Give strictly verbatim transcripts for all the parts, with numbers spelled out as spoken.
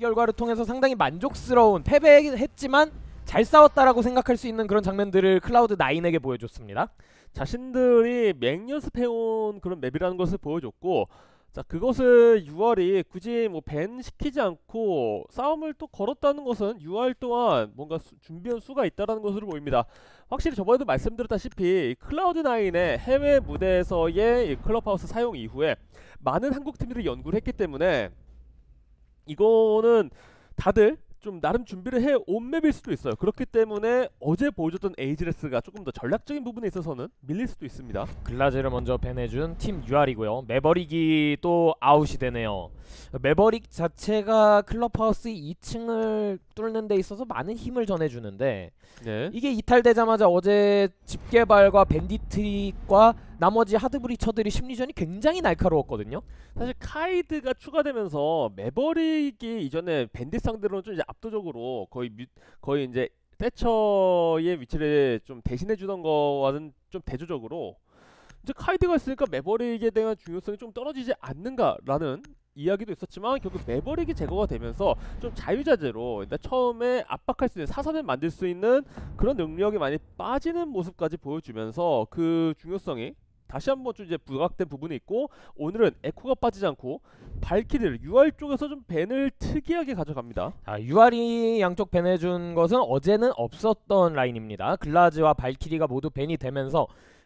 결과를 통해서 상당히 만족스러운 패배했지만 잘 싸웠다라고 생각할 수 있는 그런 장면들을 클라우드 나인에게 보여줬습니다. 자신들이 맹연습해온 그런 맵이라는 것을 보여줬고, 자 그것을 유알이 굳이 뭐 밴 시키지 않고 싸움을 또 걸었다는 것은 유알 또한 뭔가 수, 준비한 수가 있다는 것으로 보입니다. 확실히 저번에도 말씀드렸다시피 클라우드 나인의 해외 무대에서의 클럽하우스 사용 이후에 많은 한국 팀들이 연구를 했기 때문에 이거는 다들 좀 나름 준비를 해온 맵일 수도 있어요. 그렇기 때문에 어제 보여줬던 에이지레스가 조금 더 전략적인 부분에 있어서는 밀릴 수도 있습니다. 글라즈를 먼저 밴해준 팀 유알이고요. 매버릭이 또 아웃이 되네요. 매버릭 자체가 클럽하우스 이 층을 뚫는 데 있어서 많은 힘을 전해주는데 네. 이게 이탈되자마자 어제 집게발과 밴디트과 나머지 하드브리처들이 심리전이 굉장히 날카로웠거든요. 사실 카이드가 추가되면서 매버릭이 이전에 밴딧 상대로는 좀 이제 압도적으로 거의 뮤, 거의 이제 세처의 위치를 좀 대신해주던 거와는 좀 대조적으로 이제 카이드가 있으니까 매버릭에 대한 중요성이 좀 떨어지지 않는가라는 이야기도 있었지만 결국 매버릭이 제거가 되면서 좀 자유자재로 일단 처음에 압박할 수 있는 사선을 만들 수 있는 그런 능력이 많이 빠지는 모습까지 보여주면서 그 중요성이 다시 한번 좀 이제 부각된 부분이 있고, 오늘은 에코가 빠지지 않고 발키리를 유알 쪽에서 좀 밴을 특이하게 가져갑니다. 아, 유알이 양쪽 밴해준 것은 어제는 없었던 라인입니다. 글라즈와 발키리가 모두 밴이 되면서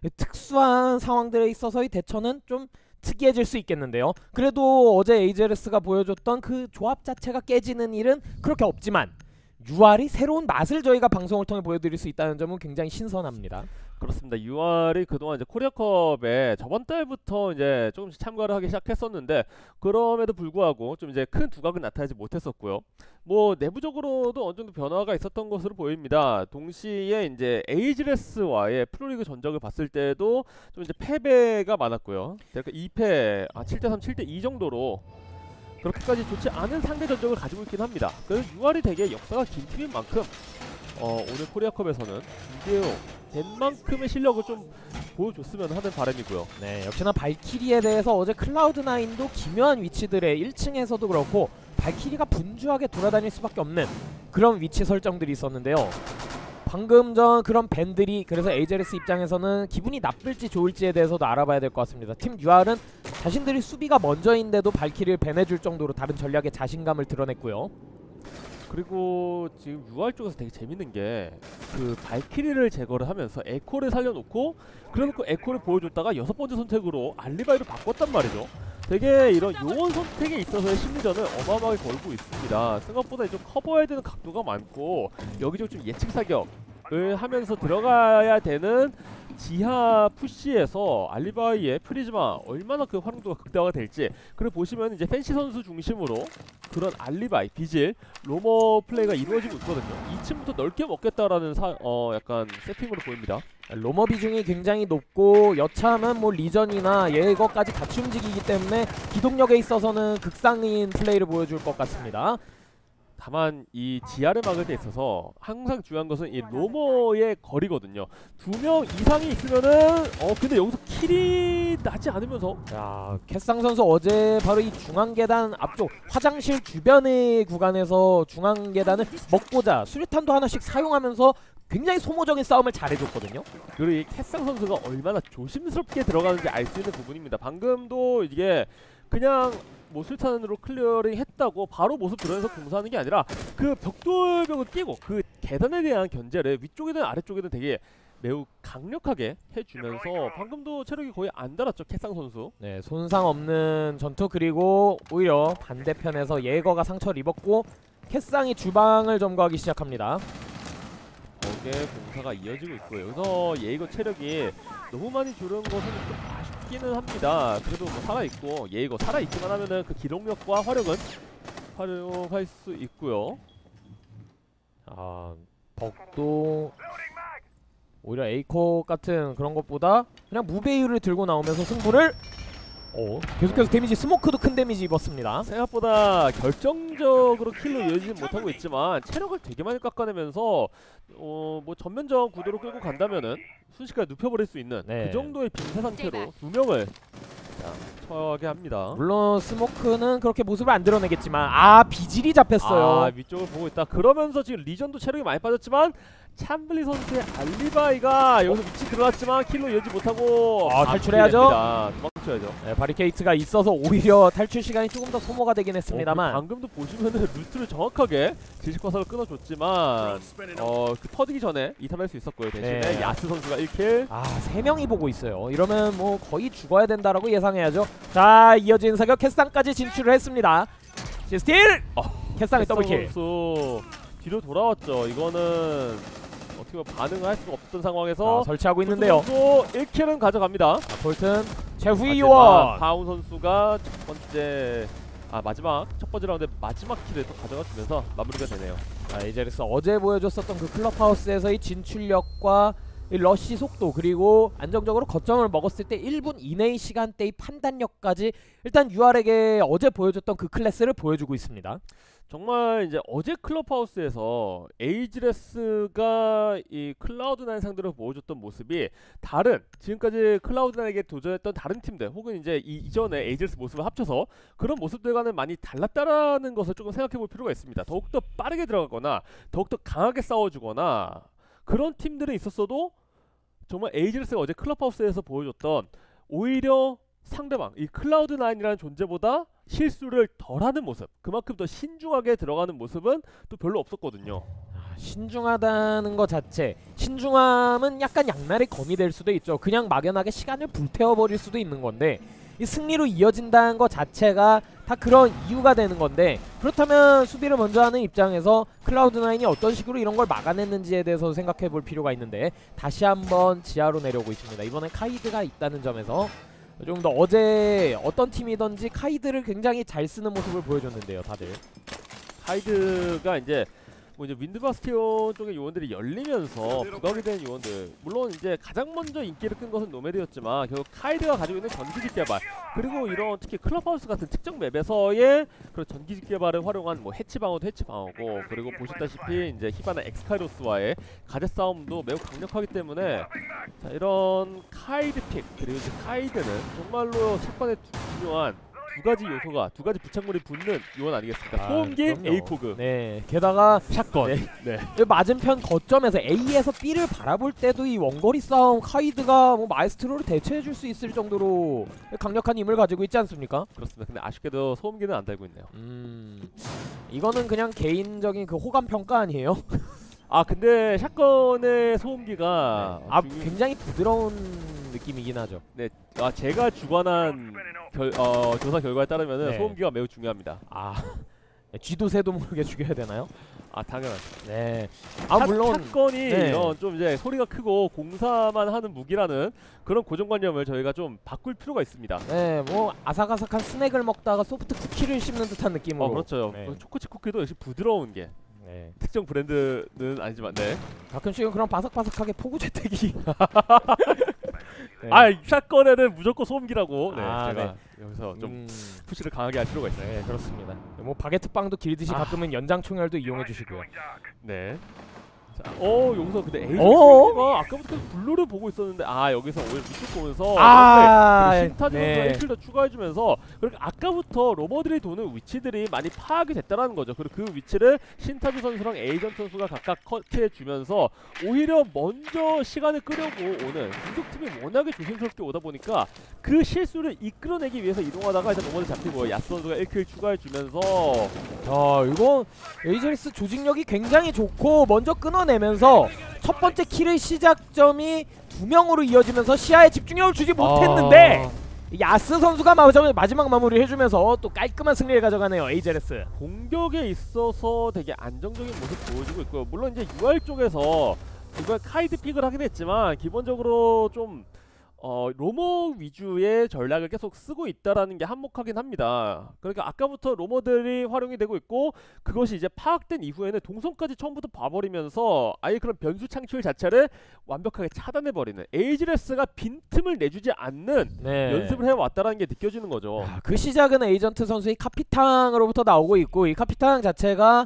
특수한 상황들에 있어서의 대처는 좀 특이해질 수 있겠는데요. 그래도 어제 에이지레스가 보여줬던 그 조합 자체가 깨지는 일은 그렇게 없지만 유알이 새로운 맛을 저희가 방송을 통해 보여드릴 수 있다는 점은 굉장히 신선합니다. 그렇습니다. 유알이 그동안 이제 코리아컵에 저번 달부터 이제 조금씩 참가를 하기 시작했었는데 그럼에도 불구하고 좀 이제 큰 두각은 나타나지 못했었고요. 뭐 내부적으로도 어느 정도 변화가 있었던 것으로 보입니다. 동시에 이제 에이지레스와의 프로리그 전적을 봤을 때도 좀 이제 패배가 많았고요. 그러니까 이 패, 아 칠 대 삼, 칠 대 이 정도로 그렇게까지 좋지 않은 상대 전적을 가지고 있긴 합니다. 그래서 유알이 되게 역사가 긴 팀인 만큼 어, 오늘 코리아컵에서는 준비해온 된 만큼의 실력을 좀 보여줬으면 하는 바람이고요. 네, 역시나 발키리에 대해서 어제 클라우드 나인도 기묘한 위치들의 일 층에서도 그렇고 발키리가 분주하게 돌아다닐 수밖에 없는 그런 위치 설정들이 있었는데요. 방금 전 그런 밴들이 그래서 에이지레스 입장에서는 기분이 나쁠지 좋을지에 대해서도 알아봐야 될 것 같습니다. 팀 유알은 자신들이 수비가 먼저인데도 발키리를 밴해줄 정도로 다른 전략에 자신감을 드러냈고요. 그리고 지금 유알 쪽에서 되게 재밌는 게 그 발키리를 제거를 하면서 에코를 살려놓고 그래놓고 에코를 보여줬다가 여섯 번째 선택으로 알리바이로 바꿨단 말이죠. 되게 이런 요원 선택에 있어서의 심리전을 어마어마하게 걸고 있습니다. 생각보다 좀 커버해야 되는 각도가 많고 여기저기 좀 예측 사격을 하면서 들어가야 되는 지하 푸시에서 알리바이의 프리즈마 얼마나 그 활용도가 극대화가 될지, 그리고 보시면 이제 팬시 선수 중심으로 그런 알리바이, 비질, 로머 플레이가 이루어지고 있거든요. 이 층부터 넓게 먹겠다라는 사, 어 약간 세팅으로 보입니다. 로머 비중이 굉장히 높고 여차하면 뭐 리전이나 예거까지 같이 움직이기 때문에 기동력에 있어서는 극상인 플레이를 보여줄 것 같습니다. 다만 이 지하를 막을 때 있어서 항상 중요한 것은 이 로머의 거리거든요. 두 명 이상이 있으면은 어 근데 여기서 킬이 나지 않으면서, 자, 캐상 선수 어제 바로 이 중앙 계단 앞쪽 화장실 주변의 구간에서 중앙 계단을 먹고자 수류탄도 하나씩 사용하면서 굉장히 소모적인 싸움을 잘해줬거든요. 그리고 이 캐상 선수가 얼마나 조심스럽게 들어가는지 알 수 있는 부분입니다. 방금도 이게 그냥 뭐 술탄으로 클리어링 했다고 바로 모습 드러내서 공사하는 게 아니라 그 벽돌벽을 끼고 그 계단에 대한 견제를 위쪽이든 아래쪽이든 되게 매우 강력하게 해주면서 방금도 체력이 거의 안 달았죠, 캐상 선수. 네, 손상 없는 전투. 그리고 오히려 반대편에서 예거가 상처를 입었고 캐상이 주방을 점거하기 시작합니다. 거기에 공사가 이어지고 있고요. 여기서 예이거 체력이 너무 많이 줄은 것은 좀 아쉽기는 합니다. 그래도 뭐 살아있고 예이거 살아있기만 하면은 그 기동력과 화력은 활용할 수 있고요. 아, 벅도 오히려 에이코 같은 그런 것보다 그냥 무배율을 들고 나오면서 승부를 어, 계속해서 데미지, 스모크도 큰 데미지 입었습니다. 생각보다 결정적으로 킬로 이어지진 못하고 있지만 체력을 되게 많이 깎아내면서 어, 뭐 전면전 구도로 끌고 간다면은 순식간에 눕혀버릴 수 있는 네. 그 정도의 빈사 상태로 두 명을 자, 처하게 합니다. 물론 스모크는 그렇게 모습을 안 드러내겠지만 아 비질이 잡혔어요. 아, 위쪽을 보고 있다. 그러면서 지금 리전도 체력이 많이 빠졌지만 참블리 선수의 알리바이가 여기서 위치 들어갔지만 킬로 이어지 못하고 아, 탈출해야죠. 도망쳐야죠. 네, 바리케이트가 있어서 오히려 탈출 시간이 조금 더 소모가 되긴 했습니다만 어, 방금도 보시면은 루트를 정확하게 지식화살을 끊어줬지만 어, 그 터지기 전에 이탈할 수 있었고요. 대신에 네. 야스 선수가 일 킬. 아 세 명이 보고 있어요. 이러면 뭐 거의 죽어야 된다라고 예상해야죠. 자 이어진 사격 캐스상까지 진출을 했습니다. 스틸! 어, 캐스상의 더블킬. 선수 뒤로 돌아왔죠. 이거는 어떻게 보면 반응을 할 수가 없었던 상황에서 자, 설치하고 있는데요. 선수 일 킬은 가져갑니다. 자, 볼튼 최후의 하지만 요원. 파운 선수가 첫 번째 아 마지막 첫 번째 라운드 마지막 킬을 또 가져가 주면서 마무리가 되네요. 자 에이제리스 어제 보여줬었던 그 클럽하우스에서의 진출력과 이 러쉬 속도 그리고 안정적으로 거점을 먹었을 때 일 분 이내의 시간대의 판단력까지 일단 유알에게 어제 보여줬던 그 클래스를 보여주고 있습니다. 정말 이제 어제 클럽하우스에서 에이지레스가 이 클라우드나인 상대로 보여줬던 모습이 다른 지금까지 클라우드나인에게 도전했던 다른 팀들 혹은 이제 이 이전에 에이지레스 모습을 합쳐서 그런 모습들과는 많이 달랐다라는 것을 조금 생각해볼 필요가 있습니다. 더욱더 빠르게 들어가거나 더욱더 강하게 싸워주거나 그런 팀들은 있었어도 정말 에이지레스가 어제 클럽하우스에서 보여줬던 오히려 상대방 이 클라우드나인이라는 존재보다 실수를 덜하는 모습, 그만큼 더 신중하게 들어가는 모습은 또 별로 없었거든요. 신중하다는 것 자체, 신중함은 약간 양날의 검이 될 수도 있죠. 그냥 막연하게 시간을 불태워버릴 수도 있는 건데 이 승리로 이어진다는 것 자체가 다 그런 이유가 되는 건데 그렇다면 수비를 먼저 하는 입장에서 클라우드나인이 어떤 식으로 이런 걸 막아냈는지에 대해서 생각해 볼 필요가 있는데 다시 한번 지하로 내려오고 있습니다. 이번엔 카이드가 있다는 점에서 좀 더 어제 어떤 팀이든지 카이드를 굉장히 잘 쓰는 모습을 보여줬는데요, 다들. 카이드가 이제 뭐 이제 윈드바스티온 쪽의 요원들이 열리면서 부각이 된 요원들, 물론 이제 가장 먼저 인기를 끈 것은 노메드였지만 결국 카이드가 가지고 있는 전기직 개발 그리고 이런 특히 클럽하우스 같은 특정 맵에서의 그런 전기직 개발을 활용한 뭐 해치 방어도 해치 방어고 그리고 보셨다시피 이제 히바나 엑스카이로스와의 가젯 싸움도 매우 강력하기 때문에 자, 이런 카이드 픽 그리고 이제 카이드는 정말로 색반의 중요한 두 가지 요소가 두 가지 부착물이 붙는 요원 아니겠습니까? 아, 소음기, 그럼요. 에이코그. 네, 게다가 샷건. 네. 네. 이 맞은편 거점에서 A에서 B를 바라볼 때도 이 원거리 싸움 카이드가 뭐 마에스트로를 대체해줄 수 있을 정도로 강력한 힘을 가지고 있지 않습니까? 그렇습니다. 근데 아쉽게도 소음기는 안 달고 있네요. 음, 이거는 그냥 개인적인 그 호감 평가 아니에요? 아 근데 샷건의 소음기가 네. 아 중- 굉장히 부드러운 느낌이긴 하죠. 네, 아 제가 주관한 결, 어, 조사 결과에 따르면은 네. 소음기가 매우 중요합니다. 아 쥐도 새도 모르게 죽여야 되나요? 아 당연하죠. 네. 아 샷- 물론 샷건이 네. 이런 좀 이제 소리가 크고 공사만 하는 무기라는 그런 고정관념을 저희가 좀 바꿀 필요가 있습니다. 네, 뭐 아삭아삭한 스낵을 먹다가 소프트 쿠키를 씹는 듯한 느낌으로. 어 그렇죠. 네. 초코치 쿠키도 역시 부드러운 게 네. 특정 브랜드는 아니지만 네. 가끔씩은 그런 바삭바삭하게 포구 재택이. 네. 아 샷건에는 무조건 소음기라고. 네, 아, 제가 여기서 좀 음, 푸시를 강하게 할 필요가 있어요. 네 그렇습니다. 뭐 바게트 빵도 길듯이 아. 가끔은 연장 총열도 이용해 주시고요. 네. 자, 어 여기서 근데 어어? 에이지가 아까부터 계속 블루를 보고 있었는데 아 여기서 오히려 위쪽 보면서 아, 네, 신타지 선수가 네. 일 킬도 추가해주면서 그렇게 아까부터 로버들이 도는 위치들이 많이 파악이 됐다는 거죠. 그리고 그 위치를 신타지 선수랑 에이전트 선수가 각각 커트해주면서 오히려 먼저 시간을 끌려고 오는 공격팀이 워낙에 조심스럽게 오다 보니까 그 실수를 이끌어내기 위해서 이동하다가 일단 로버들 잡히고 야스 선수가 일 킬 추가해주면서 자 이거 에이제리스 조직력이 굉장히 좋고 먼저 끊어내면서 첫 번째 킬의 시작점이 두 명으로 이어지면서 시야에 집중력을 주지 못했는데 아, 야스 선수가 마지막, 마지막 마무리 해주면서 또 깔끔한 승리를 가져가네요. 에이제리스. 공격에 있어서 되게 안정적인 모습 보여주고 있고요. 물론 이제 유알 쪽에서 이번 카이드 픽을 하긴 했지만 기본적으로 좀 어, 로머 위주의 전략을 계속 쓰고 있다라는 게 한몫하긴 합니다. 그러니까 아까부터 로머들이 활용이 되고 있고 그것이 이제 파악된 이후에는 동선까지 처음부터 봐버리면서 아예 그런 변수 창출 자체를 완벽하게 차단해버리는 에이지레스가 빈틈을 내주지 않는 네. 연습을 해왔다라는 게 느껴지는 거죠. 아, 그 시작은 에이전트 선수의 카피탕으로부터 나오고 있고 이 카피탕 자체가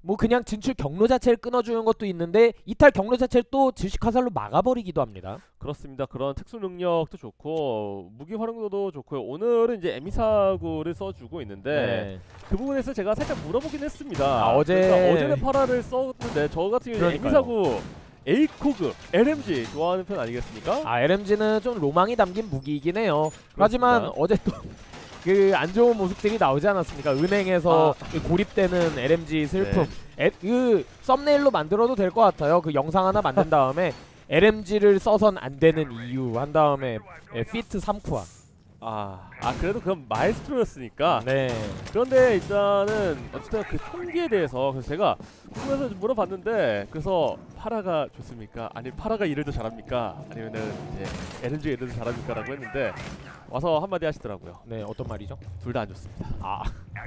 뭐 그냥 진출 경로 자체를 끊어주는 것도 있는데 이탈 경로 자체를 또 질식 화살로 막아버리기도 합니다. 그렇습니다. 그런 특수 능력도 좋고 무기 활용도도 좋고요. 오늘은 이제 에미사구를 써주고 있는데 네. 그 부분에서 제가 살짝 물어보긴 했습니다. 아, 어제 그러니까 어제는 파라를 썼는데 저 같은 경우는 그러니까요. 에미사구, 에이코그, 엘엠지 좋아하는 편 아니겠습니까? 아 엘엠지는 좀 로망이 담긴 무기이긴 해요. 하지만 그렇습니다. 어제 또 그 안 좋은 모습들이 나오지 않았습니까? 은행에서 아. 그 고립되는 엘엠지 슬픔. 네. 에, 그 썸네일로 만들어도 될 것 같아요. 그 영상 하나 만든 다음에 엘엠지를 써선 안 되는 이유 한 다음에 에, 피트 삼 쿠아. 아, 아 그래도 그건 마에스트로였으니까. 네. 그런데 일단은 어쨌든 그 총기에 대해서 그래서 제가 궁금해서 좀 물어봤는데 그래서 파라가 좋습니까? 아니 파라가 이래도 잘합니까? 아니면은 이제 엘엠지가 이래도 잘합니까?라고 했는데 와서 한마디 하시더라고요. 네, 어떤 말이죠? 둘 다 안 좋습니다. 아,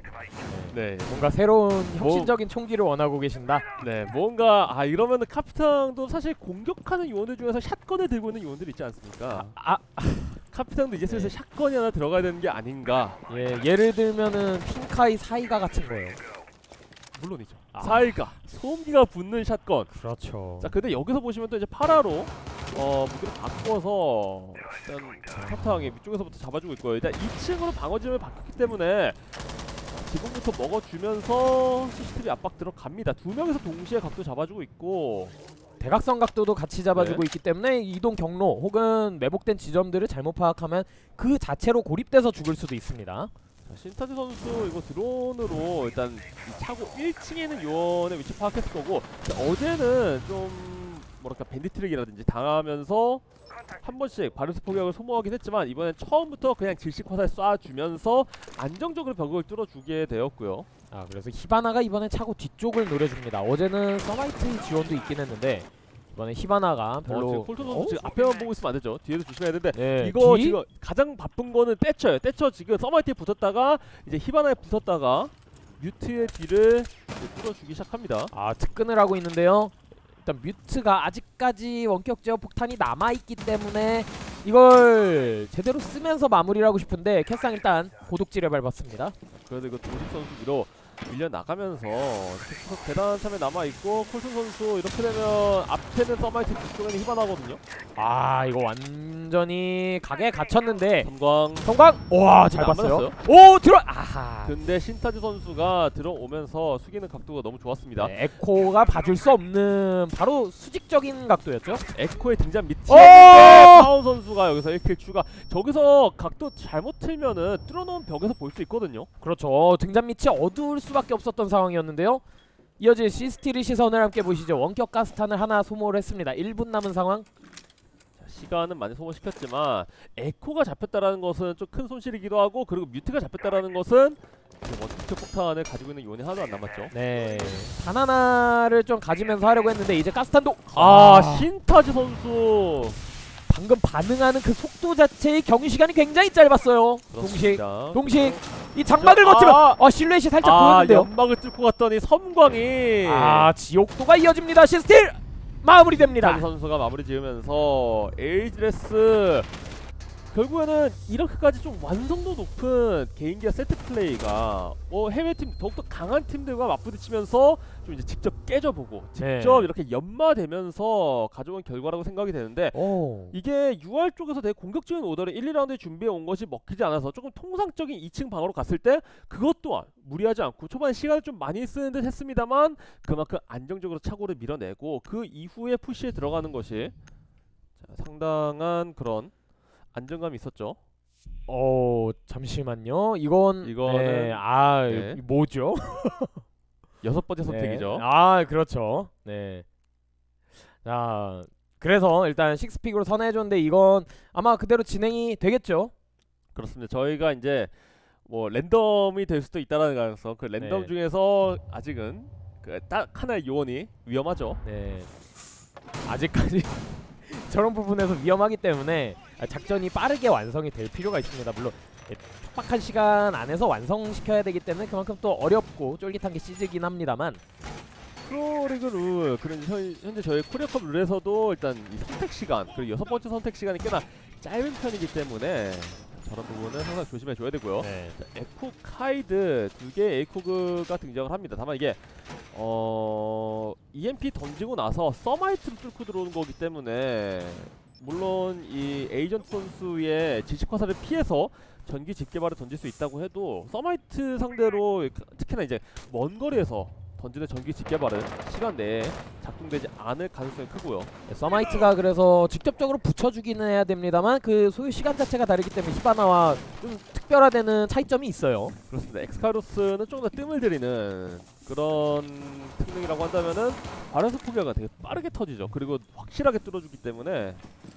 네, 뭔가 새로운 뭐- 혁신적인 총기를 원하고 계신다. 네, 뭔가 아 이러면은 카피탕도 사실 공격하는 요원들 중에서 샷건을 들고 있는 요원들 있지 않습니까? 아, 카피탕도 이제 슬슬 네. 샷건이 하나 들어가야 되는 게 아닌가? 예, 예를 들면은 핑카이 사이가 같은 거예요. 물론이죠. 아. 사일가 소음기가 붙는 샷건. 그렇죠. 자, 근데 여기서 보시면 또 이제 파라로 어 무기를 바꿔서 일단 카피탕이 위쪽에서부터 잡아주고 있고요. 일단 이 층으로 방어지점을 바뀌기 때문에 기본부터 먹어주면서 씨씨티비 압박 들어갑니다. 두 명에서 동시에 각도 잡아주고 있고. 대각선 각도도 같이 잡아주고 네. 있기 때문에 이동 경로 혹은 매복된 지점들을 잘못 파악하면 그 자체로 고립돼서 죽을 수도 있습니다. 자, 신타지 선수 이거 드론으로 일단 이 차고 일 층에 있는 요원의 위치 파악했을 거고 어제는 좀 뭐랄까 밴디트릭이라든지 당하면서 한 번씩 바루스 포격을 소모하긴 했지만 이번엔 처음부터 그냥 질식 화살 쏴주면서 안정적으로 벽을 뚫어주게 되었고요. 아, 그래서 히바나가 이번에 차고 뒤쪽을 노려줍니다. 어제는 서마이트 지원도 있긴 했는데 이번에 히바나가 별로 어, 지금 폴톤 선수 어? 지금 앞에만 보고 있으면 안 되죠. 뒤에도 조심해야 되는데 네, 이거 뒤? 지금 가장 바쁜 거는 떼쳐요. 떼쳐 지금 서마이트에 붙었다가 이제 히바나에 붙었다가 뮤트의 뒤를 뚫어주기 시작합니다. 아, 특근을 하고 있는데요. 일단 뮤트가 아직까지 원격 제어 폭탄이 남아있기 때문에 이걸 제대로 쓰면서 마무리를 하고 싶은데 캐상 일단 고독지를 밟았습니다. 그래도 이거 도식 선수 위로 밀려 나가면서 계속 대단한 참에 남아 있고 콜슨 선수 이렇게 되면 앞에는 서마이트 뒤쪽에는 히바나거든요. 아, 이거 완전히 각에 갇혔는데 섬광. 성광! 와, 잘 안 봤어요. 맞았어요? 오, 들어! 아하. 근데 신타지 선수가 들어오면서 숙이는 각도가 너무 좋았습니다. 네, 에코가 봐줄 수 없는 바로 수직적인 각도였죠. 에코의 등장 밑에 오! 파운 선수가 여기서 일 킬 추가. 저기서 각도 잘못 틀면은 뚫어놓은 벽에서 볼 수 있거든요. 그렇죠. 등잔 밑이 어두울 수밖에 없었던 상황이었는데요. 이어질 시스티리 시선을 함께 보시죠. 원격 가스탄을 하나 소모를 했습니다. 일 분 남은 상황. 자, 시간은 많이 소모시켰지만 에코가 잡혔다라는 것은 좀 큰 손실이기도 하고 그리고 뮤트가 잡혔다라는 것은 원투 폭탄을 가지고 있는 요원이 하나도 안 남았죠. 네, 단 하나를 좀 가지면서 하려고 했는데 이제 가스탄도 아, 신타지 선수 방금 반응하는 그 속도 자체의 경유 시간이 굉장히 짧았어요. 동식, 그렇습니다. 동식 이 장막을 아, 거치면 아, 아 실루엣이 살짝 아, 보였는데요. 연막을 뚫고 갔더니 섬광이 아, 지옥도가 이어집니다. 시스틸 마무리됩니다. 신타지 선수가 마무리 지으면서 에이지레스 결국에는 이렇게까지 좀 완성도 높은 개인기와 세트 플레이가 뭐 해외팀 더욱더 강한 팀들과 맞부딪히면서 좀 이제 직접 깨져보고 네. 직접 이렇게 연마되면서 가져온 결과라고 생각이 되는데 오. 이게 유알 쪽에서 되게 공격적인 오더를 일, 이 라운드에 준비해 온 것이 먹히지 않아서 조금 통상적인 이 층 방어로 갔을 때 그것 또한 무리하지 않고 초반에 시간을 좀 많이 쓰는 듯 했습니다만 그만큼 안정적으로 차고를 밀어내고 그 이후에 푸시에 들어가는 것이 자, 상당한 그런 안정감이 있었죠. 어, 잠시만요. 이건 이거는- 네, 아, 네. 이 뭐죠? 여섯 번째 선택이죠. 네. 아, 그렇죠. 네. 자, 그래서 일단 식스픽으로 선회해줬는데 이건 아마 그대로 진행이 되겠죠. 그렇습니다. 저희가 이제 뭐 랜덤이 될 수도 있다라는 가능성. 그 랜덤 네. 중에서 아직은 그 딱 하나의 요원이 위험하죠. 네. 아직까지 저런 부분에서 위험하기 때문에 작전이 빠르게 완성이 될 필요가 있습니다. 물론 촉박한 시간 안에서 완성시켜야 되기 때문에 그만큼 또 어렵고 쫄깃한 게 시즈긴 합니다만 프로리그 룰 그리고 현, 현재 저희 코리아컵 룰에서도 일단 이 선택 시간 그리고 여섯 번째 선택 시간이 꽤나 짧은 편이기 때문에 저런 부분은 항상 조심해줘야 되고요. 네. 자, 에코 카이드 두 개의 에이코그가 등장을 합니다. 다만 이게 어 이엠피 던지고 나서 서마이트를 뚫고 들어오는 거기 때문에 물론 이 에이전트 선수의 지식 화살을 피해서 전기 집게발을 던질 수 있다고 해도 서마이트 상대로 특히나 이제 먼 거리에서 던지는 전기 집게발은 시간 내에 작동되지 않을 가능성이 크고요. 네, 서마이트가 그래서 직접적으로 붙여주기는 해야 됩니다만 그 소요 시간 자체가 다르기 때문에 히바나와 좀 특별화되는 차이점이 있어요. 그렇습니다. 엑스카로스는 조금 더 뜸을 들이는 그런 특능이라고 한다면은 발연소 포기가 되게 빠르게 터지죠. 그리고 확실하게 뚫어주기 때문에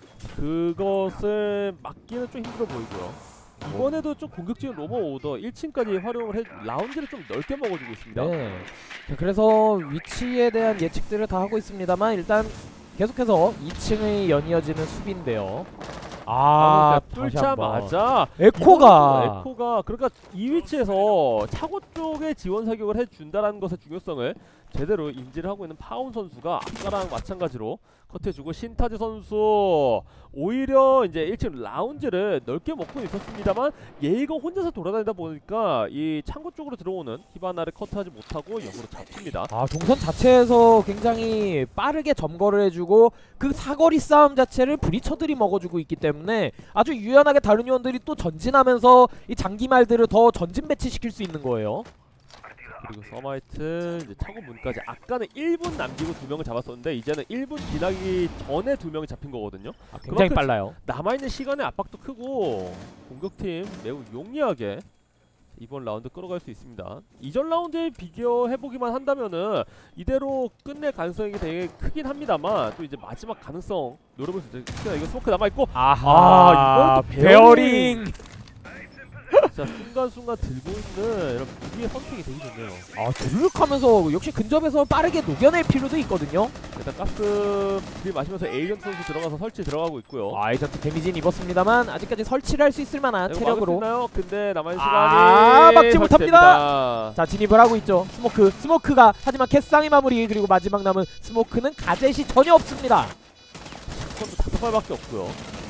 그것을 막기는 좀 힘들어 보이고요. 이번에도 좀 공격적인 로머 오더 일 층까지 활용을 해 라운지를 좀 넓게 먹어주고 있습니다. 네. 자, 그래서 위치에 대한 예측들을 다 하고 있습니다만 일단 계속해서 이 층의 연이어지는 수비인데요. 아, 뚫자마자 에코가 에코가 그러니까 이 위치에서 차고 쪽에 지원 사격을 해준다라는 것의 중요성을 제대로 인지를 하고 있는 파운 선수가 아까랑 마찬가지로 컷해주고, 신타즈 선수 오히려 이제 일 층 라운지를 넓게 먹고 있었습니다만 예이가 혼자서 돌아다니다 보니까 이 창고 쪽으로 들어오는 히바나를 컷하지 못하고 역으로 잡힙니다. 아, 동선 자체에서 굉장히 빠르게 점거를 해주고 그 사거리 싸움 자체를 브리처들이 먹어주고 있기 때문에 아주 유연하게 다른 요원들이 또 전진하면서 이 장기말들을 더 전진 배치시킬 수 있는 거예요. 그리고 서마이트 이제 차고 문까지 아까는 일 분 남기고 두 명을 잡았었는데 이제는 일 분 지나기 전에 두 명이 잡힌 거거든요. 아, 굉장히 빨라요. 남아있는 시간의 압박도 크고 공격팀 매우 용이하게 이번 라운드 끌어갈 수 있습니다. 이전 라운드에 비교해보기만 한다면은 이대로 끝낼 가능성이 되게 크긴 합니다만 또 이제 마지막 가능성 노려볼 수 있죠. 특히나 이거 스모크 남아있고 아하, 아, 이번에도 베어링. 진짜 순간순간 들고 있는 이런 무기의 선택이 되게 좋네요. 아, 드르륵하면서 역시 근접에서 빠르게 녹여낼 필요도 있거든요. 일단 가스 딜 마시면서 에이전트 선수 들어가서 설치 들어가고 있고요. 아, 에이전트 데미지는 입었습니다만 아직까지 설치를 할 수 있을 만한 체력으로. 나요? 근데 남아있는 아, 시간이 막지 못합니다. 설치됩니다. 자, 진입을 하고 있죠. 스모크, 스모크가 하지만 캐쌍의 마무리, 그리고 마지막 남은 스모크는 가젯이 전혀 없습니다. 샷건도 다섯 발밖에 없고요.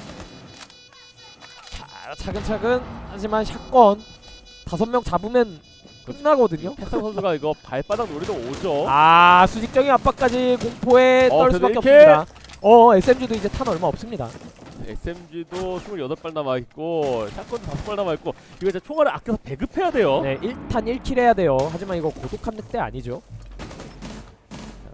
자, 차근차근 하지만 샷건 다섯 명 잡으면 끝나거든요. 패상 선수가 이거 발바닥 노리러 오죠. 아, 수직적인 압박까지 공포에 어, 떨 수밖에 이렇게? 없습니다. 어, 에스엠지도 이제 탄 얼마 없습니다. 에스엠지도 스물여덟 발 남아있고 샷건도 다섯 발 남아있고 이거 이제 총알을 아껴서 배급해야 돼요. 네, 일 탄 일 킬 해야 돼요. 하지만 이거 고독한 늑대 아니죠. 자,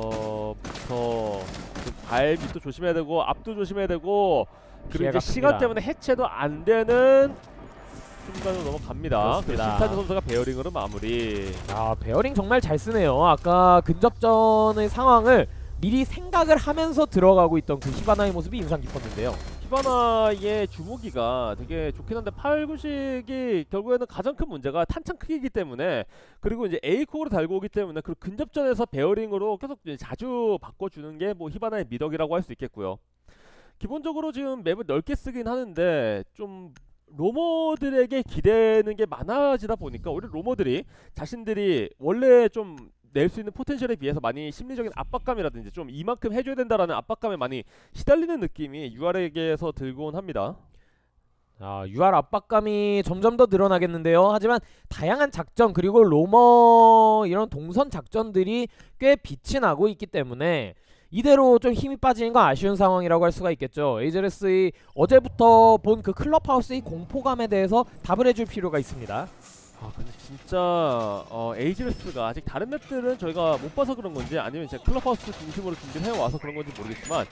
위에서부터 발 밑도 조심해야 되고 앞도 조심해야 되고 그리고 이제 시간 때문에 해체도 안 되는 순간으로 넘어갑니다. 신타즈 선수가 베어링으로 마무리. 아, 베어링 정말 잘 쓰네요. 아까 근접전의 상황을 미리 생각을 하면서 들어가고 있던 그 히바나의 모습이 인상 깊었는데요. 히바나의 주무기가 되게 좋긴 한데 팔구식이 결국에는 가장 큰 문제가 탄창 크기이기 때문에, 그리고 이제 에이코어로 달고 오기 때문에 그 근접전에서 베어링으로 계속 자주 바꿔주는 게 뭐 히바나의 미덕이라고 할 수 있겠고요. 기본적으로 지금 맵을 넓게 쓰긴 하는데 좀 로머들에게 기대는 게 많아지다 보니까 오히려 로머들이 자신들이 원래 좀 낼 수 있는 포텐셜에 비해서 많이 심리적인 압박감이라든지 좀 이만큼 해줘야 된다라는 압박감에 많이 시달리는 느낌이 유알에게서 들곤 합니다. 아, 유알 압박감이 점점 더 늘어나겠는데요. 하지만 다양한 작전 그리고 로머 이런 동선 작전들이 꽤 빛이 나고 있기 때문에 이대로 좀 힘이 빠지는 건 아쉬운 상황이라고 할 수가 있겠죠. 에이지엘에스의 어제부터 본 그 클럽하우스의 공포감에 대해서 답을 해줄 필요가 있습니다. 아 근데 진짜 어, 에이지엘에스가 아직 다른 맵들은 저희가 못 봐서 그런 건지 아니면 이제 클럽하우스 중심으로 준비를 해와서 그런 건지 모르겠지만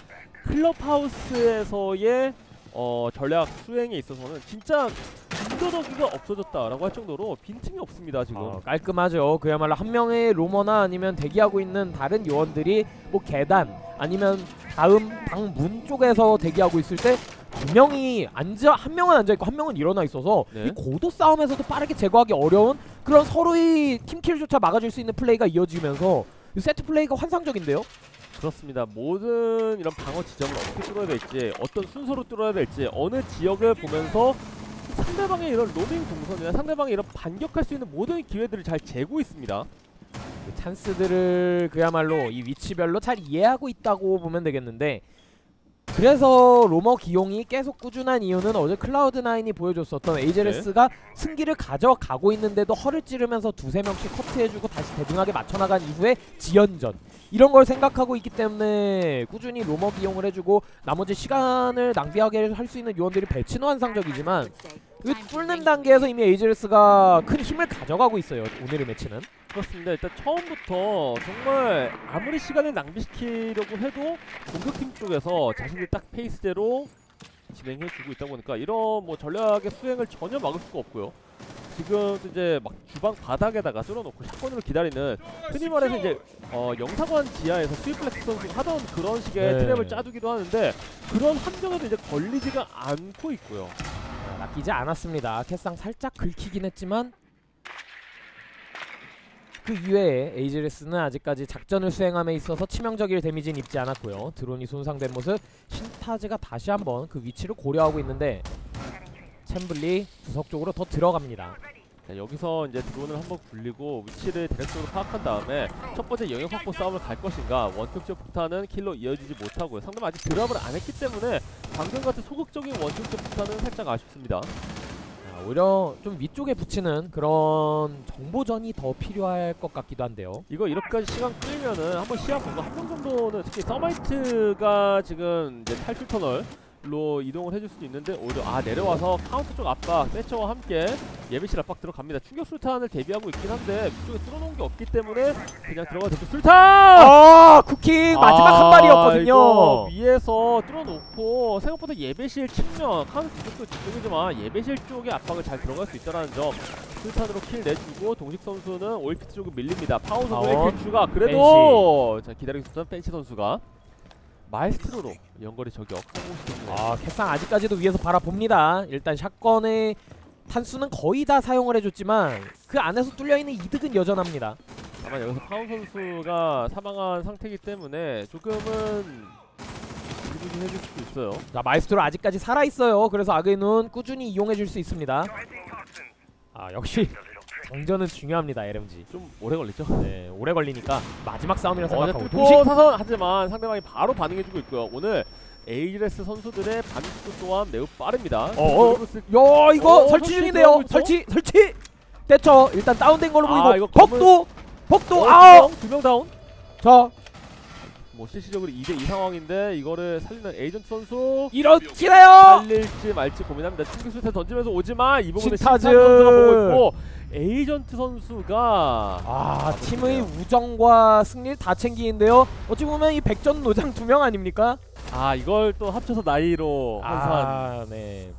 클럽하우스에서의 어, 전략 수행에 있어서는 진짜 군더더기가 없어졌다라고 할 정도로 빈틈이 없습니다 지금. 어, 깔끔하죠. 그야말로 한 명의 로머나 아니면 대기하고 있는 다른 요원들이 뭐 계단 아니면 다음 방 문 쪽에서 대기하고 있을 때 두 명이 앉아 한 명은 앉아 있고 한 명은 일어나 있어서 네. 이 고도 싸움에서도 빠르게 제거하기 어려운 그런 서로의 팀킬조차 막아줄 수 있는 플레이가 이어지면서 이 세트 플레이가 환상적인데요. 그렇습니다. 모든 이런 방어 지점을 어떻게 뚫어야 될지, 어떤 순서로 뚫어야 될지, 어느 지역을 보면서 상대방의 이런 로밍 동선이나 상대방의 이런 반격할 수 있는 모든 기회들을 잘 재고 있습니다. 그 찬스들을 그야말로 이 위치별로 잘 이해하고 있다고 보면 되겠는데, 그래서 로머 기용이 계속 꾸준한 이유는 어제 클라우드나인이 보여줬었던 에이제레스가 네. 승기를 가져가고 있는데도 허를 찌르면서 두세 명씩 커트해주고 다시 대등하게 맞춰나간 이후에 지연전 이런 걸 생각하고 있기 때문에 꾸준히 로머 기용을 해주고 나머지 시간을 낭비하게 할 수 있는 요원들이 배치는 환상적이지만 그 뚫는 단계에서 이미 에이제레스가 큰 힘을 가져가고 있어요. 오늘의 매치는. 그렇습니다. 일단 처음부터 정말 아무리 시간을 낭비시키려고 해도 공격팀 쪽에서 자신들 딱 페이스대로 진행해주고 있다 보니까 이런 뭐 전략의 수행을 전혀 막을 수가 없고요. 지금 이제 막 주방 바닥에다가 뚫어놓고 샷건으로 기다리는 흔히 말해서 이제 어 영사관 지하에서 스위플렉스 선수가 하던 그런 식의 네. 트랩을 짜두기도 하는데 그런 함정에도 이제 걸리지가 않고 있고요. 낚이지 않았습니다. 캐상 살짝 긁히긴 했지만 그 이외에 에이제레스는 아직까지 작전을 수행함에 있어서 치명적인 데미지는 입지 않았고요. 드론이 손상된 모습 신타즈가 다시 한번 그 위치를 고려하고 있는데 챔블리 구석 쪽으로 더 들어갑니다. 자, 여기서 이제 드론을 한번 굴리고 위치를 대략적으로 파악한 다음에 첫 번째 영역 확보 싸움을 갈 것인가. 원격적 폭탄은 킬로 이어지지 못하고요. 상대는 아직 드랍을 안 했기 때문에 방금 같은 소극적인 원격적 폭탄은 살짝 아쉽습니다. 자, 오히려 좀 위쪽에 붙이는 그런 정보전이 더 필요할 것 같기도 한데요. 이거 이렇게까지 시간 끌면은 한번 시야 보고 한 명 정도는 특히 서마이트가 지금 이제 탈출 터널 로 이동을 해줄 수도 있는데 오히려 아 내려와서 카운터 쪽 압박 세처와 함께 예비실 압박 들어갑니다. 충격 술탄을 대비하고 있긴 한데 위쪽에 뚫어놓은 게 없기 때문에 그냥 들어가 대충 술탄! 아 쿠킹 마지막 아, 한 발이었거든요. 이거 위에서 뚫어놓고 생각보다 예배실 측면 카운터 쪽도 뒤쪽이지만 예배실 쪽에 압박을 잘 들어갈 수 있다는 점 술탄으로 킬 내주고 동식 선수는 오일피트 쪽으로 밀립니다. 파워 선수의 킬 추가 그래도 자 기다리고 있었던 펜시 선수가 마에스트로로 연거리 저격 성공시켰네요. 아 캐상 아직까지도 위에서 바라봅니다. 일단 샷건의 탄수는 거의 다 사용을 해줬지만 그 안에서 뚫려있는 이득은 여전합니다. 다만 여기서 파운 선수가 사망한 상태이기 때문에 조금은 부진해줄 수도 있어요. 자 마에스트로 아직까지 살아있어요. 그래서 아그눈 꾸준히 이용해줄 수 있습니다. 아 역시 장전은 중요합니다. 엘엠지 좀 오래 걸리죠? 네 오래 걸리니까 마지막 싸움이라 어, 생각하고 뚫고 사선 하지만 상대방이 바로 반응해주고 있고요. 오늘 에이지레스 선수들의 반응速도 또한 매우 빠릅니다. 어어 야 이거 어, 설치 중인데요. 설치 설치 대처 일단 다운된 걸로 아, 보이고 이거 검은- 벅도 벅도 어, 아우 두 명 다운? 자 뭐 실시적으로 이 대 이 상황인데 이거를 살리는 에이전트 선수 이렇기래요. 살릴지 말지 고민합니다. 충격 수탄 던지면서 오지만 이 부분은 신타즈. 신타즈 선수가 보고 있고 에이전트 선수가 아 팀의 우정과 승리를 다 챙기는데요. 어찌 보면 이 백전 노장 두 명 아닙니까? 아 이걸 또 합쳐서 나이로 환산. 아, 네.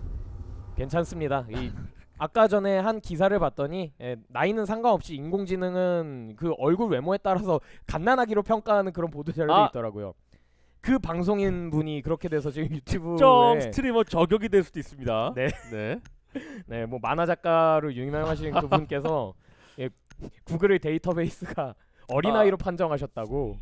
괜찮습니다. 이 아까 전에 한 기사를 봤더니 예, 나이는 상관없이 인공지능은 그 얼굴 외모에 따라서 갓난아기로 평가하는 그런 보도 자료도 아. 있더라고요. 그 방송인 분이 그렇게 돼서 지금 점 유튜브에 스트리머 저격이 될 수도 있습니다. 네. 네. 네, 뭐 만화 작가로 유명하신 그분께서 예, 구글의 데이터베이스가 어린아이로 아. 판정하셨다고.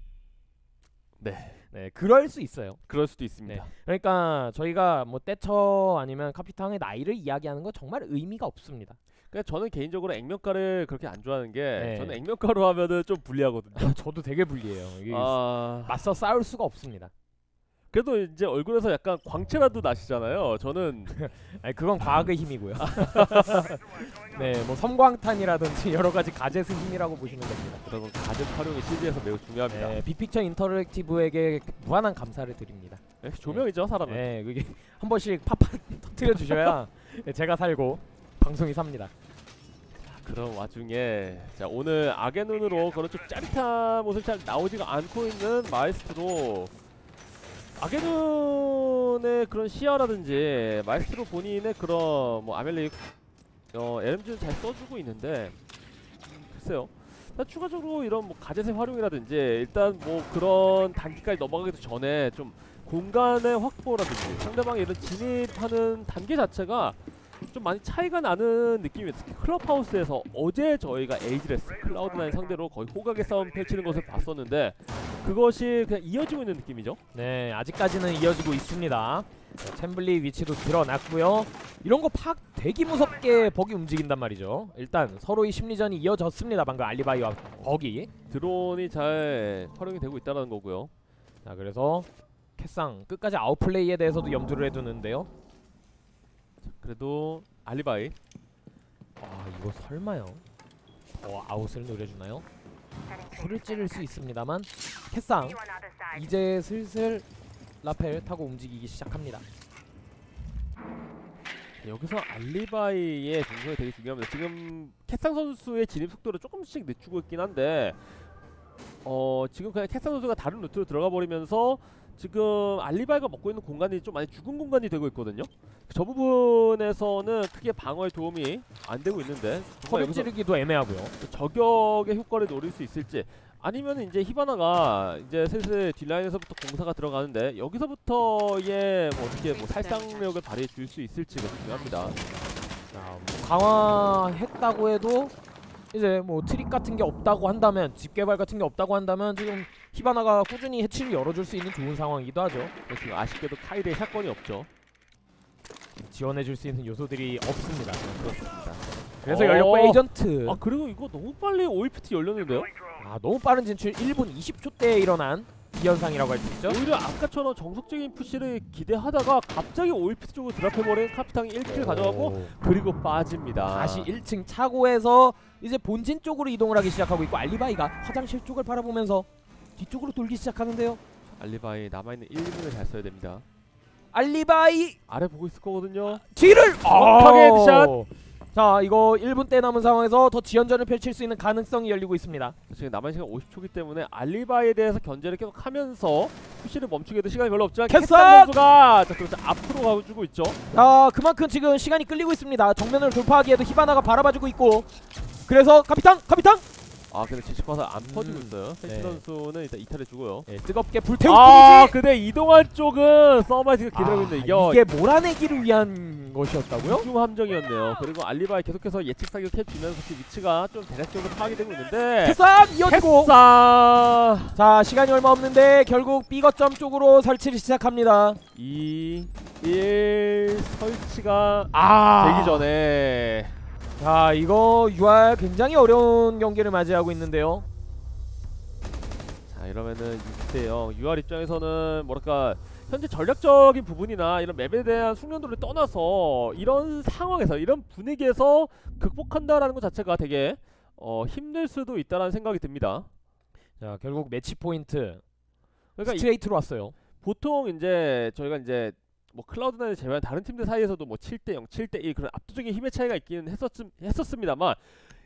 네. 네, 그럴 수 있어요. 그럴 수도 있습니다. 네. 그러니까 저희가 뭐 떼처 아니면 카피탕의 나이를 이야기하는 건 정말 의미가 없습니다. 그러니까 저는 개인적으로 액면가를 그렇게 안 좋아하는 게 네. 저는 액면가로 하면은 좀 불리하거든요. 저도 되게 불리해요. 이게 아 맞서 싸울 수가 없습니다. 그래도 이제 얼굴에서 약간 광채라도 나시잖아요. 저는 아니 그건 과학의 힘이고요. 네, 뭐 섬광탄이라든지 여러 가지 가젯의 힘이라고 보시면 됩니다. 그런 가젯 활용이 씨지에서 매우 중요합니다. 네, 빅픽처 인터랙티브에게 무한한 감사를 드립니다. 역시 조명이죠 사람은. 네, 그게 한 번씩 팍팍 터트려 주셔야 네, 제가 살고 방송이 삽니다. 그런 와중에 자 오늘 악의 눈으로 그런 좀 짜릿한 모습이 잘 나오지가 않고 있는 마에스트로 악의 눈의 그런 시야라든지 마에스트로 본인의 그런 뭐 아멜릭 어 엘엠지는 잘 써주고 있는데 글쎄요. 일단 추가적으로 이런 뭐 가젯의 활용이라든지 일단 뭐 그런 단계까지 넘어가기도 전에 좀 공간의 확보라든지 상대방이 이런 진입하는 단계 자체가 좀 많이 차이가 나는 느낌이에요. 특히 클럽하우스에서 어제 저희가 에이지레스 클라우드나인 상대로 거의 호각의 싸움 펼치는 것을 봤었는데 그것이 그냥 이어지고 있는 느낌이죠. 네, 아직까지는 이어지고 있습니다. 네, 챔블리 위치도 드러났고요. 이런 거 팍 되게 무섭게 벅이 움직인단 말이죠. 일단 서로의 심리전이 이어졌습니다. 방금 알리바이와 벅이. 드론이 잘 활용이 되고 있다는 거고요. 자, 그래서 캐상 끝까지 아웃플레이에 대해서도 염두를 해두는데요. 그래도 알리바이 아 이거 설마요? 더 아웃을 노려주나요? 소를 찌를 수 있습니다만 캐상 이제 슬슬 라펠 타고 움직이기 시작합니다. 여기서 알리바이의 동선이 되게 중요합니다. 지금 캐상 선수의 진입 속도를 조금씩 늦추고 있긴 한데 어 지금 그냥 캐상 선수가 다른 루트로 들어가 버리면서 지금 알리바이가 먹고 있는 공간이 좀 많이 죽은 공간이 되고 있거든요. 저 부분에서는 크게 방어에 도움이 안 되고 있는데 소를 찌르기도 애매하고요. 저격의 효과를 노릴 수 있을지 아니면 이제 히바나가 이제 슬슬 뒷라인에서부터 공사가 들어가는데 여기서부터의 뭐 어떻게 뭐 살상력을 발휘해 줄 수 있을지가 중요합니다. 자, 뭐 강화했다고 해도 이제 뭐 트릭 같은 게 없다고 한다면 집 개발 같은 게 없다고 한다면 지금 히바나가 꾸준히 해치를 열어줄 수 있는 좋은 상황이기도 하죠. 지금 아쉽게도 카이드의 샷건이 없죠. 지원해줄 수 있는 요소들이 없습니다. 그렇습니다. 그래서 어 열렸고 에이전트. 아 그리고 이거 너무 빨리 오이피티 열렸는데요? 아 너무 빠른 진출 일 분 이십 초 대에 일어난 비현상이라고 할 수 있죠. 오히려 아까처럼 정석적인 푸시를 기대하다가 갑자기 오이피티 쪽으로 드랍해버린 카피탕이 일 킬 가져가고 그리고 빠집니다. 다시 일 층 차고에서 이제 본진 쪽으로 이동을 하기 시작하고 있고 알리바이가 화장실 쪽을 바라보면서 뒤쪽으로 돌기 시작하는데요. 알리바이 남아있는 일 분을 잘 써야 됩니다. 알리바이 아래 보고 있을 거거든요. 뒤를 정확하게 헤드샷. 자 이거 일 분 대 남은 상황에서 더 지연전을 펼칠 수 있는 가능성이 열리고 있습니다. 지금 남은 시간 오십 초기 때문에 알리바이에 대해서 견제를 계속 하면서 푸시를 멈추게도 시간이 별로 없지만 캐선! 캐선 선수가 자, 그렇죠. 앞으로 가주고 있죠. 아 그만큼 지금 시간이 끌리고 있습니다. 정면을 돌파하기에도 히바나가 바라봐주고 있고 그래서 카피탕 카피탕 아 근데 지식파사 안 퍼지고 음, 있어요. 펜시 네. 선수는 일단 이탈해 주고요. 네, 뜨겁게 불태울 아 뿐이지. 근데 이동할 쪽은 서마이트가 기다리고 있는데 이거 이게 몰아내기를 위한 것이었다고요? 중 함정이었네요. 그리고 알리바이 계속해서 예측 사격 해주면서 그 위치가 좀 대략적으로 파악이 되고 있는데 캐산 이어지고 캐싸 자 시간이 얼마 없는데 결국 B 거점 쪽으로 설치를 시작합니다. 이, 일 설치가 아 되기 전에 자 이거 유알 굉장히 어려운 경기를 맞이하고 있는데요. 자 이러면은 육 대 영 유알 입장에서는 뭐랄까 현재 전략적인 부분이나 이런 맵에 대한 숙련도를 떠나서 이런 상황에서 이런 분위기에서 극복한다라는 것 자체가 되게 어, 힘들 수도 있다라는 생각이 듭니다. 자 결국 매치 포인트 그러니까 이, 스트레이트로 왔어요. 보통 이제 저희가 이제 뭐 클라우드나를 제외한 다른 팀들 사이에서도 뭐 칠 대 영, 칠 대 일 그런 압도적인 힘의 차이가 있기는 했었, 했었습니다만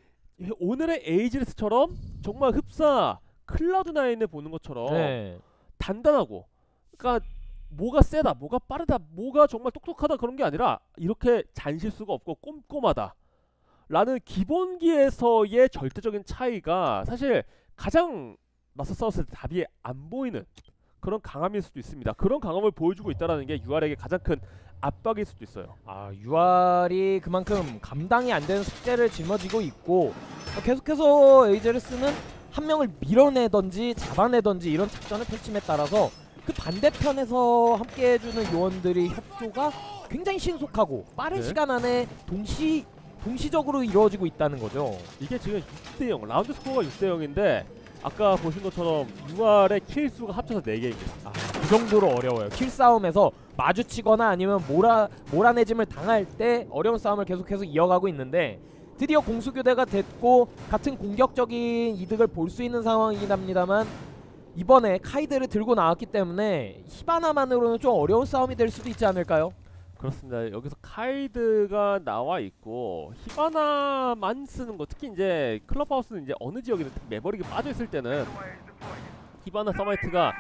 오늘의 에이지레스처럼 정말 흡사 클라우드나인을 보는 것처럼 네. 단단하고 그러니까 뭐가 세다, 뭐가 빠르다, 뭐가 정말 똑똑하다 그런 게 아니라 이렇게 잔실수가 없고 꼼꼼하다 라는 기본기에서의 절대적인 차이가 사실 가장 맞서 싸웠을 때 답이 안 보이는 그런 강함일 수도 있습니다. 그런 강함을 보여주고 있다는 게 유알에게 가장 큰 압박일 수도 있어요. 아 유알이 그만큼 감당이 안 되는 숙제를 짊어지고 있고 계속해서 에이제르스는 한 명을 밀어내던지 잡아내던지 이런 작전을 펼침에 따라서 그 반대편에서 함께 해주는 요원들의 협조가 굉장히 신속하고 빠른 네. 시간 안에 동시 동시적으로 이루어지고 있다는 거죠. 이게 지금 육 대 영 라운드 스코어가 육 대 영인데 아까 보신 것처럼 유알의 킬 수가 합쳐서 네 개입니다. 아, 그 정도로 어려워요. 킬 싸움에서 마주치거나 아니면 몰아 몰아내짐을 당할 때 어려운 싸움을 계속해서 이어가고 있는데 드디어 공수교대가 됐고 같은 공격적인 이득을 볼 수 있는 상황이긴 합니다만 이번에 카이드를 들고 나왔기 때문에 히바나만으로는 좀 어려운 싸움이 될 수도 있지 않을까요? 그렇습니다. 여기서 카이드가 나와 있고 히바나만 쓰는 거 특히 이제 클럽하우스는 이제 어느 지역이든 매버릭이 빠져 있을 때는 히바나 서마이트가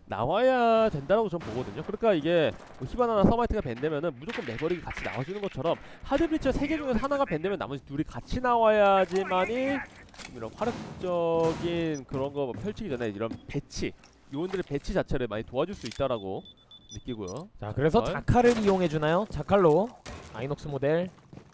나와야 된다라고 저는 보거든요. 그러니까 이게 뭐 히바나나 서마이트가 밴되면은 무조건 매버릭이 같이 나와주는 것처럼 하드브리처 세 개 중에서 하나가 밴되면 나머지 둘이 같이 나와야지만이 이런 화력적인 그런 거 펼치기 전에 이런 배치 요원들의 배치 자체를 많이 도와줄 수 있다라고 느끼고요. 자 그래서 네. 자칼을 이용해주나요? 자칼로 아이녹스 모델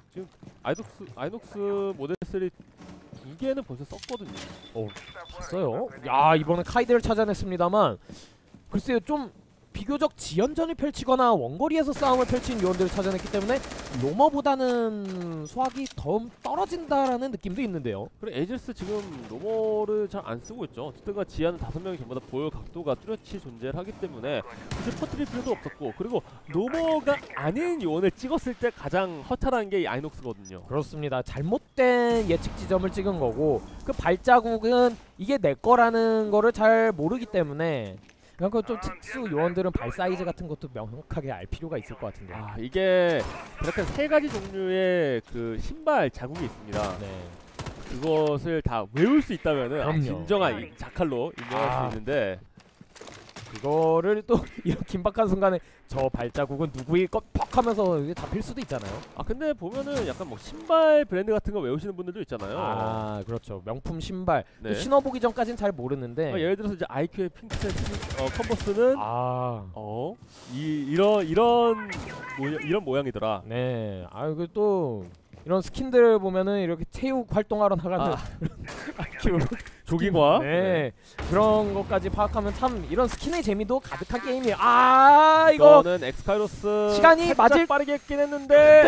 아이녹스 아이녹스 모델 삼 두 개는 벌써 썼거든요. 오, 봤어요? 야 이번엔 카이드를 찾아냈습니다만 글쎄요 좀 비교적 지연전을 펼치거나 원거리에서 싸움을 펼친 요원들을 찾아냈기 때문에 로머보다는 수확이 더 떨어진다라는 느낌도 있는데요. 그리고 에이지스 지금 로머를 잘 안 쓰고 있죠. 어쨌든가 지하는 다섯 명이 전부 다 보여 각도가 뚜렷이 존재를 하기 때문에 굳이 퍼뜨릴 필요도 없었고, 그리고 로머가 아닌 요원을 찍었을 때 가장 허탈한 게 이 아이녹스거든요. 그렇습니다. 잘못된 예측 지점을 찍은 거고 그 발자국은 이게 내 거라는 거를 잘 모르기 때문에 그러니까 좀 특수 요원들은 발 사이즈 같은 것도 명확하게 알 필요가 있을 것 같은데. 아, 이게 그렇게 세 가지 종류의 그 신발 자국이 있습니다. 네. 그것을 다 외울 수 있다면은 아, 그럼요. 진정한 이 자칼로 인정할 아. 수 있는데, 그거를 또 이런 긴박한 순간에 저 발자국은 누구일 것 퍽 하면서 이게 잡힐 수도 있잖아요. 아 근데 보면은 약간 뭐 신발 브랜드 같은 거 외우시는 분들도 있잖아요. 아 그렇죠. 명품 신발. 네. 신어보기 전까진 잘 모르는데. 어, 예를 들어서 이제 아이큐의 핑크색 어, 컨버스는 아. 어? 이 이런 이런 모양, 이런 모양이더라. 네. 아 이거 또 이런 스킨들 보면은 이렇게 체육 활동하러 나가는 아. 아이큐 조깅화. 네. 그런 것까지 파악하면 참 이런 스킨의 재미도 가득한 게임이에요. 아 이거 이거는 엑스카이로스 시간이 살짝 맞을- 빠르게 했긴 했는데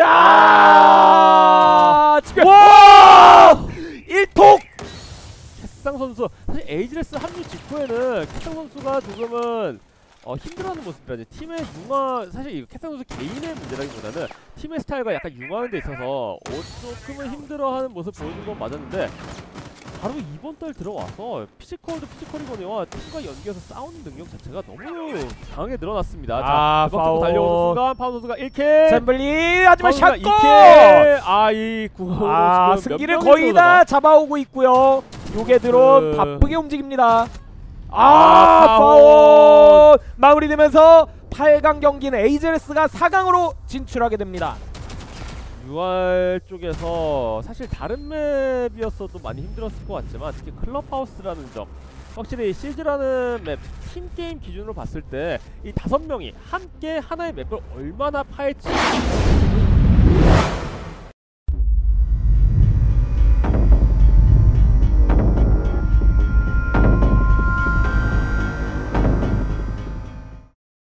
아! 지금 와! 일톡! 캐상 선수 사실 에이지레스 합류 직후에는 캐상 선수가 조금은 어, 힘들어하는 모습이라지 팀의 융화, 사실 이 캐상 선수 개인의 문제라기보다는 팀의 스타일과 약간 융화하는 데 있어서 어, 조금은 힘들어하는 모습 보여준 건 맞았는데, 바로 이번 달 들어와서 피지컬도 피지컬이거니와 팀과 연계해서 싸우는 능력 자체가 너무 강하게 늘어났습니다. 아, 자, 파울. 달려오는 순간 파운 선수가 일 킬, 샘블리 하지만 선수가 샷골! 이 킬! 아, 이 구호로 아 지금 몇 승기를 명이 거의 다 들어오나? 잡아오고 있고요. 요게 드론 그- 바쁘게 움직입니다. 아 아, 파울 마무리되면서 팔 강 경기는 에이지레스가 사 강으로 진출하게 됩니다. 유알 쪽에서 사실 다른 맵이었어도 많이 힘들었을 것 같지만 특히 클럽하우스라는 점, 확실히 시즈라는 맵 팀게임 기준으로 봤을 때 이 다섯 명이 함께 하나의 맵을 얼마나 파헤치는지